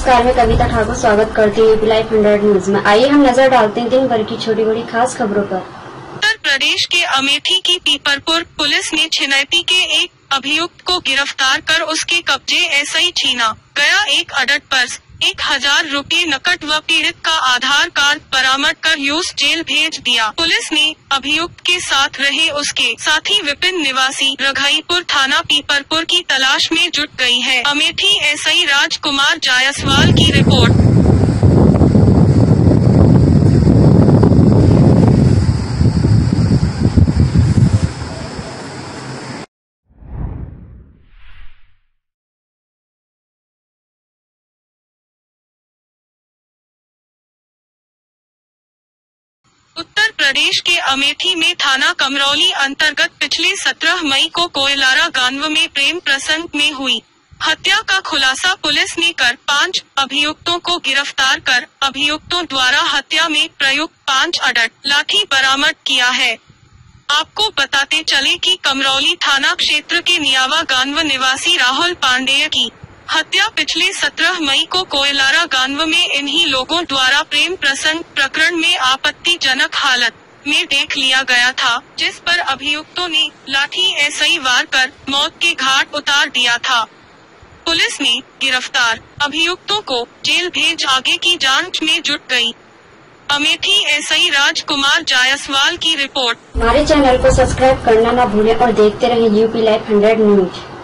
नमस्कार, मैं कविता ठाकुर स्वागत करती हूँ UPLIVE100 न्यूज में। आइए हम नजर डालते हैं दिन भर की छोटी बड़ी खास खबरों पर। उत्तर प्रदेश के अमेठी की पीपरपुर पुलिस ने छिनैती के एक अभियुक्त को गिरफ्तार कर उसके कब्जे ऐसा ही छीना गया एक अडट पर्स, 1000 रुपये नकद व पीड़ित का आधार कार्ड बरामद कर यूएस जेल भेज दिया। पुलिस ने अभियुक्त के साथ रहे उसके साथी विपिन निवासी रघाईपुर थाना पीपरपुर की तलाश में जुट गई है। अमेठी एसआई राजकुमार जायसवाल की रिपोर्ट। उत्तर प्रदेश के अमेठी में थाना कमरौली अंतर्गत पिछले 17 मई को कोयलारा गांव में प्रेम प्रसंग में हुई हत्या का खुलासा पुलिस ने कर 5 अभियुक्तों को गिरफ्तार कर अभियुक्तों द्वारा हत्या में प्रयुक्त 5 अडट लाठी बरामद किया है। आपको बताते चले कि कमरौली थाना क्षेत्र के नियावा गांव निवासी राहुल पांडेय की हत्या पिछले 17 मई को कोयलारा गांव में इन्हीं लोगों द्वारा प्रेम प्रसंग प्रकरण में आपत्तिजनक हालत में देख लिया गया था, जिस पर अभियुक्तों ने लाठी ऐसे ही वार कर मौत के घाट उतार दिया था। पुलिस ने गिरफ्तार अभियुक्तों को जेल भेज आगे की जांच में जुट गई। अमेठी एसआई राजकुमार जायसवाल की रिपोर्ट। हमारे चैनल को सब्सक्राइब करना ना भूलें और देखते रहें UPLIVE100 न्यूज।